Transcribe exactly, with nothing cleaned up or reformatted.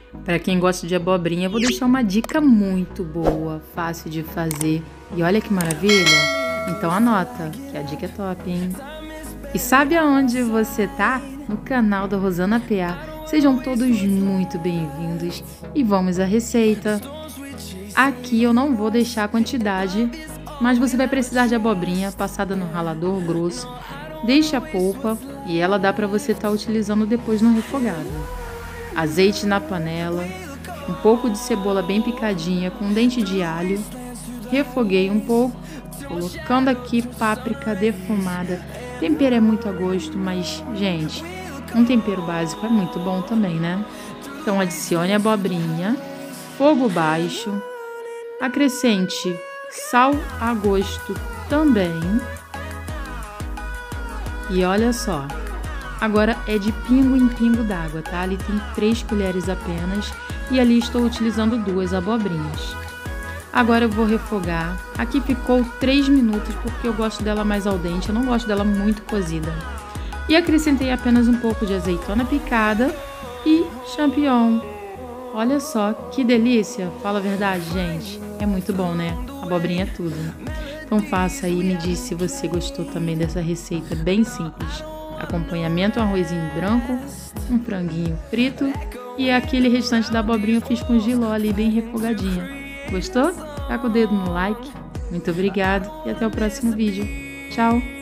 Para quem gosta de abobrinha, eu vou deixar uma dica muito boa, fácil de fazer. E olha que maravilha! Então anota, que a dica é top, hein? E sabe aonde você tá? No canal da Rosana P A. Sejam todos muito bem-vindos e vamos à receita. Aqui eu não vou deixar a quantidade, mas você vai precisar de abobrinha passada no ralador grosso. Deixe a polpa e ela dá para você estar utilizando depois no refogado. Azeite na panela, um pouco de cebola bem picadinha com um dente de alho. Refoguei um pouco, colocando aqui páprica defumada. Tempero é muito a gosto, mas, gente, um tempero básico é muito bom também, né? Então adicione a abobrinha, fogo baixo, acrescente sal a gosto também. E olha só, agora é de pingo em pingo d'água, tá? Ali tem três colheres apenas e ali estou utilizando duas abobrinhas. Agora eu vou refogar. Aqui ficou três minutos porque eu gosto dela mais al dente, eu não gosto dela muito cozida. E acrescentei apenas um pouco de azeitona picada e champignon. Olha só que delícia, fala a verdade, gente. É muito bom, né? Abobrinha é tudo. Então faça aí e me diz se você gostou também dessa receita bem simples. Acompanhamento, um arrozinho branco, um franguinho frito e aquele restante da abobrinha eu fiz com jiló ali bem refogadinha. Gostou? Taca o dedo no like. Muito obrigado e até o próximo vídeo. Tchau!